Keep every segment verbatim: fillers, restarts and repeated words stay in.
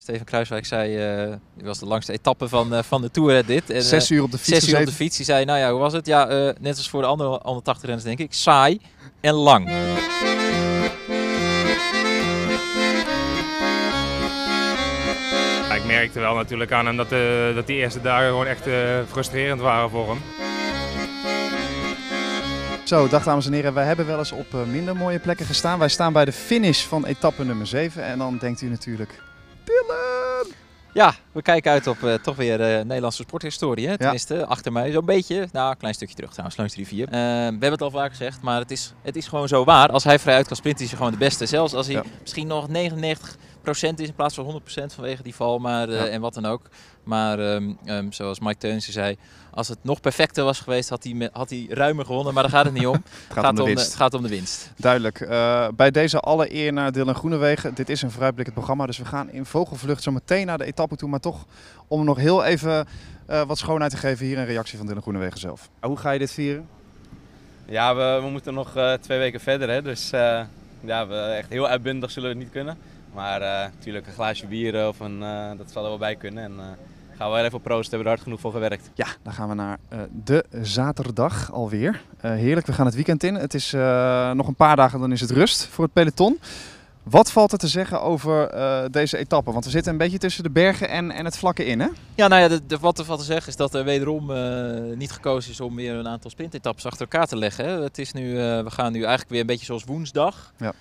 Steven Kruiswijk zei, uh, dit was de langste etappe van, uh, van de Tour, hè, dit. En, Zes uur op de fiets. Zes uur op de fiets. Die zei, nou ja, hoe was het? Ja, uh, net als voor de andere honderdtachtig renners denk ik, saai en lang. Ja, ik merkte wel natuurlijk aan hem dat, uh, dat die eerste dagen gewoon echt uh, frustrerend waren voor hem. Zo, dag dames en heren, wij hebben wel eens op uh, minder mooie plekken gestaan. Wij staan bij de finish van etappe nummer zeven en dan denkt u natuurlijk, Dylan! Ja, we kijken uit op uh, toch weer uh, Nederlandse sporthistorie, hè? Tenminste, ja. Achter mij zo'n beetje, nou een klein stukje terug trouwens, langs de rivier. Uh, we hebben het al vaak gezegd, maar het is, het is gewoon zo waar. Als hij vrij uit kan sprinten is hij gewoon de beste. Zelfs als hij ja. misschien nog negenennegentig procent is in plaats van honderd procent vanwege die val maar, uh, ja. en wat dan ook. Maar um, um, zoals Mike Teunissen zei, als het nog perfecter was geweest had hij, me, had hij ruimer gewonnen. Maar daar gaat het niet om. het, gaat gaat om de om de, het gaat om de winst. Duidelijk. Uh, bij deze alle eer naar Dylan Groenewegen. Dit is een vooruitblikkend programma, dus we gaan in vogelvlucht zo meteen naar de etappe toe. Maar toch om nog heel even uh, wat schoonheid te geven, hier een reactie van Dylan Groenewegen zelf. Hoe ga je dit vieren? Ja, we, we moeten nog uh, twee weken verder. Hè? Dus uh, ja, we echt heel uitbundig zullen we het niet kunnen. Maar uh, natuurlijk een glaasje bier of een, uh, dat zal er wel bij kunnen. En, uh, gaan we wel even op proosten, hebben we er hard genoeg voor gewerkt. Ja, dan gaan we naar uh, de zaterdag alweer. Uh, heerlijk, we gaan het weekend in. Het is uh, nog een paar dagen, dan is het rust voor het peloton. Wat valt er te zeggen over uh, deze etappe? Want we zitten een beetje tussen de bergen en, en het vlakke in, hè? Ja, nou ja, de, de, wat er valt te zeggen is dat er wederom uh, niet gekozen is om weer een aantal sprintetappes achter elkaar te leggen. Hè. Het is nu, uh, we gaan nu eigenlijk weer een beetje zoals woensdag. Ja.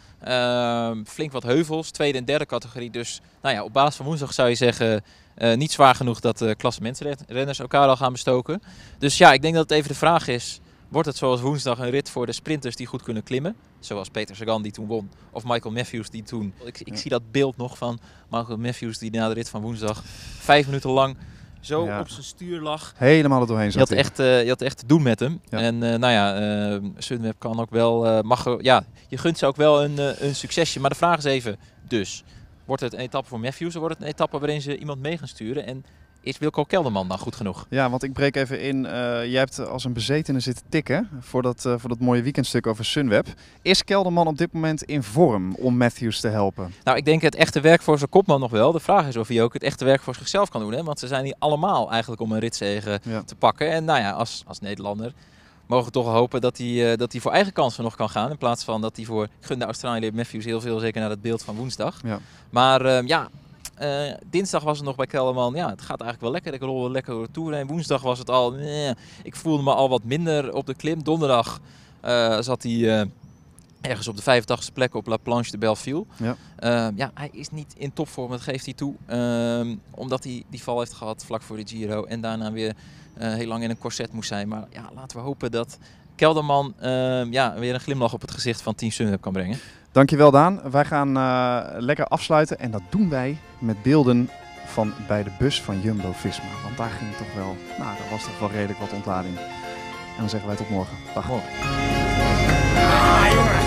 Uh, flink wat heuvels, tweede en derde categorie. Dus nou ja, op basis van woensdag zou je zeggen, uh, niet zwaar genoeg dat de klassementsrenners elkaar al gaan bestoken. Dus ja, ik denk dat het even de vraag is, wordt het zoals woensdag een rit voor de sprinters die goed kunnen klimmen? Zoals Peter Sagan die toen won, of Michael Matthews die toen... Ik, ik ja. zie dat beeld nog van Michael Matthews die na de rit van woensdag vijf minuten lang zo ja. op zijn stuur lag. Helemaal er doorheen zat. Je had echt, uh, je had echt te doen met hem. Ja. En uh, nou ja, uh, Sunweb kan ook wel... Uh, mag, ja, je gunt ze ook wel een, uh, een succesje. Maar de vraag is even, dus... Wordt het een etappe voor Matthews of wordt het een etappe waarin ze iemand mee gaan sturen? En is Wilco Kelderman dan goed genoeg? Ja, want ik breek even in. Uh, jij hebt als een bezetene zitten tikken voor dat, uh, voor dat mooie weekendstuk over Sunweb. Is Kelderman op dit moment in vorm om Matthews te helpen? Nou, ik denk het echte werk voor zijn kopman nog wel. De vraag is of hij ook het echte werk voor zichzelf kan doen. Hè? Want ze zijn hier allemaal eigenlijk om een ritzege ja. te pakken. En nou ja, als, als Nederlander mogen we toch hopen dat hij, uh, dat hij voor eigen kansen nog kan gaan. In plaats van dat hij voor, ik gun de Australiër Matthews heel veel, zeker naar het beeld van woensdag. Ja. Maar uh, ja... Uh, dinsdag was het nog bij Kelderman, ja, het gaat eigenlijk wel lekker. Ik rolde lekker door de Tour heen. Woensdag was het al, nee, ik voelde me al wat minder op de klim. Donderdag uh, zat hij uh, ergens op de vijfentachtigste plek op La Planche de Belleville. Ja. Uh, ja, hij is niet in topvorm, dat geeft hij toe. Uh, omdat hij die val heeft gehad vlak voor de Giro en daarna weer uh, heel lang in een corset moest zijn. Maar ja, laten we hopen dat Kelderman uh, ja, weer een glimlach op het gezicht van Team Sunweb kan brengen. Dankjewel Daan. Wij gaan uh, lekker afsluiten en dat doen wij met beelden van bij de bus van Jumbo-Visma. Want daar ging het toch wel, nou daar was toch wel redelijk wat ontlading. En dan zeggen wij tot morgen. Dag. Morgen.